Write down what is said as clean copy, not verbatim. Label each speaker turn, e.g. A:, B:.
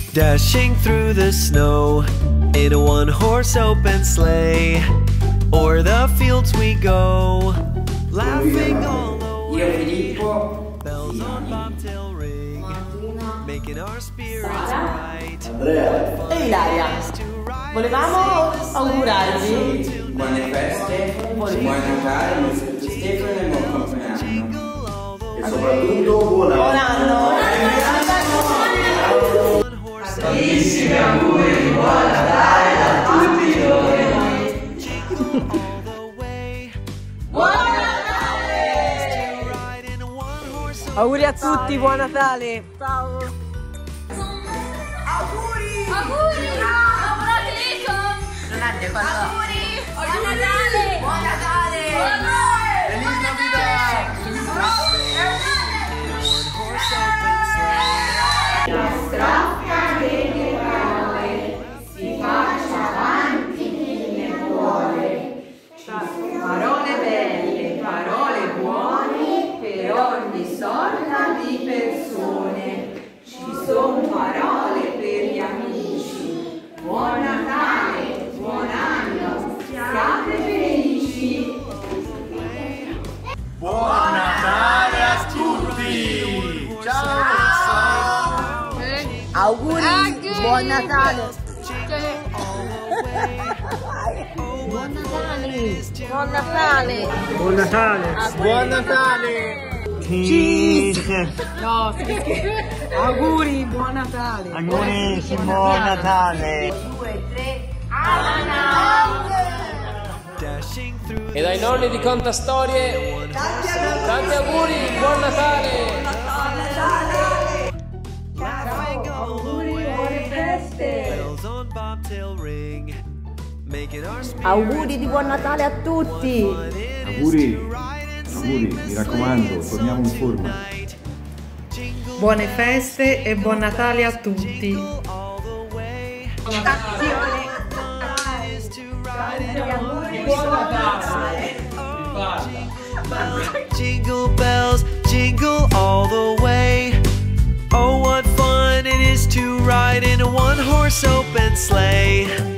A: Dashing through the snow in a one-horse open sleigh. O'er the fields we go, laughing all the way. Bells on bobtail ring, making our spirits bright.
B: E Ilaria, volevamo augurarvi
C: buone feste, buon Natale, buon Stefano e buon compleanno. E soprattutto buon anno. Tantissimi auguri di buon Natale a tutti noi.
B: Buon Natale!
D: Auguri a tutti, buon Natale!
B: Ciao!
E: Auguri! Auguri! Non ha detto auguri! Buon Natale! Buon Natale!
C: Feliz Navidad!
F: La stroffa delle parole si faccia avanti nel cuore. Ci sono parole belle, parole buone per ogni sorta di persone. Ci sono parole per gli amici. Buon Natale, buon anno, siate felici.
C: Buon Natale a tutti! Ciao!
B: Auguri, buon Natale!
D: Buon Natale! Buon Natale!
G: Buon Natale!
C: Buon Natale!
D: No, auguri, buon Natale!
G: Auguri, buon Natale!
F: 2, 3,
H: E dai nonni di Contastorie tanti auguri, buon Natale!
B: Auguri di buon Natale a tutti!
I: Auguri, mi raccomando, torniamo in forma.
D: Buone feste e buon Natale a tutti!
A: Jingle bells, jingle all the way. Oh, what fun it is to ride in a one-horse open sleigh.